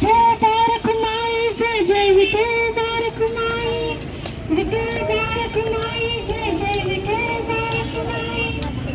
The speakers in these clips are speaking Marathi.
विठोबा रखुमाई जय जय विठोबा रखुमाई विठोबा रखुमाई जय जय विठोबा रखुमाई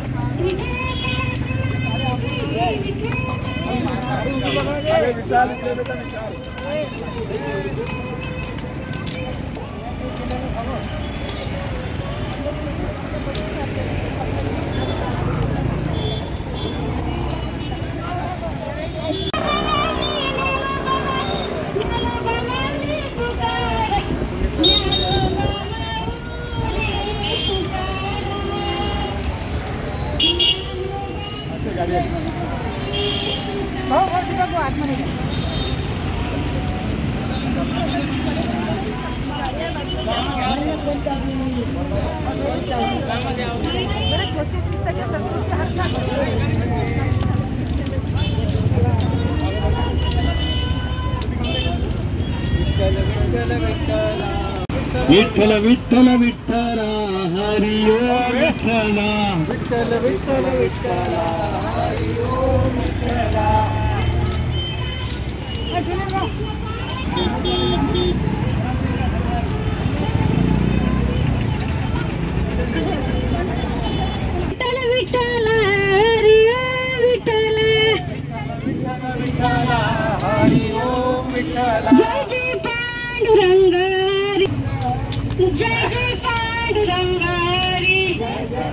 विठ्ठल विठ्ठल विठ्ठल हरि ओम विठ्ठल विठ्ठल विठ्ठल विठ्ठल हरि ओम विठ्ठल विठ्ठल हरि ओम विठ्ठल विठ्ठल हरि ओम विठ्ठल जय जय पांडुरंग जय जय पांडुरंग हरी जय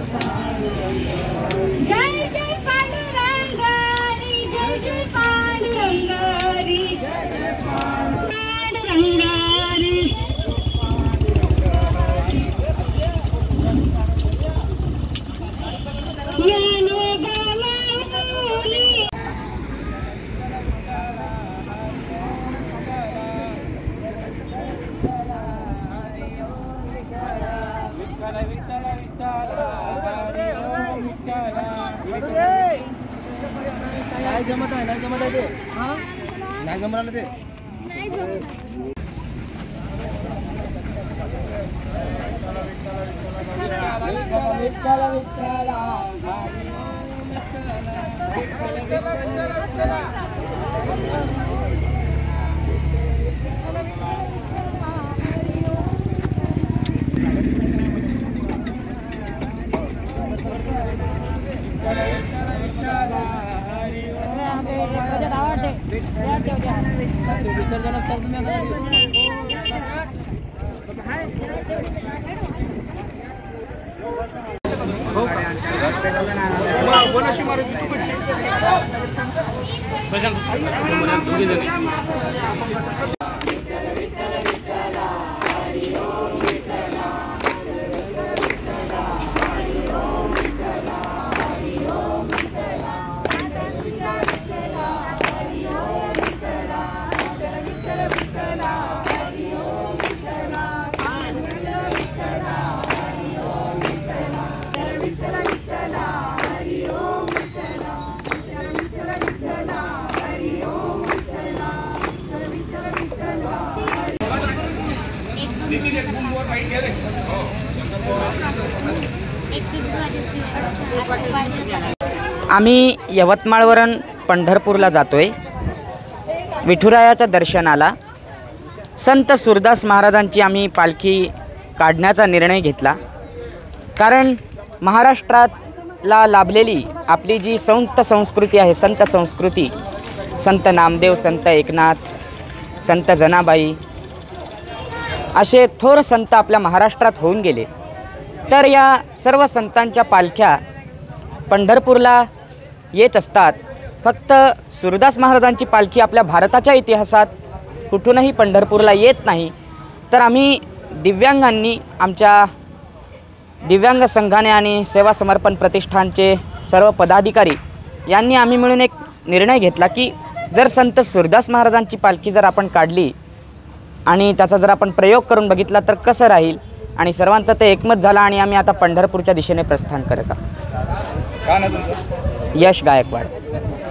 जय पांडुरंग हरी जय जय पांडुरंग हरी पांडुरंग हरी यानो गाला बोली नाही जमत आहे ते नाही जमणार ते विसर्जन असतात आम्ही यवतमाळवरून पंढरपूरला जातोय विठुरायाच्या दर्शनाला। संत सूरदास महाराजांची आम्ही पालखी काढण्याचा निर्णय घेतला, कारण महाराष्ट्राला लाभलेली आपली जी संत संस्कृती आहे, संत संस्कृती, संत नामदेव, संत एकनाथ, संत जनाबाई असे थोर संत आपल्या महाराष्ट्रात होऊन गेले। तर या सर्व संतांच्या पालख्या पंढरपूरला येत असतात। फक्त सूरदास महाराजांची पालखी आपल्या भारताच्या इतिहासात कुठूनही पंढरपूरला येत नाही। तर आम्ही दिव्यांगांनी, आमच्या दिव्यांग संघाने आणि सेवा समर्पण प्रतिष्ठानचे सर्व पदाधिकारी यांनी आम्ही मिळून एक निर्णय घेतला की जर संत सूरदास महाराजांची पालखी जर आपण काढली आणि त्याचा जर आपण प्रयोग करून बघितला तर कसं राहील, आणि सर्वांचं ते एकमत झालं आणि आम्ही आता पंढरपूरच्या दिशेने प्रस्थान करत आहोत। यश गायकवाड।